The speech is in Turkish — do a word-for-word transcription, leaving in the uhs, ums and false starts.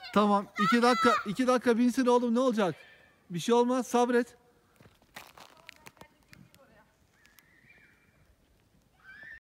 Tamam. iki dakika iki dakika binsin oğlum, ne olacak? Bir şey olmaz, sabret.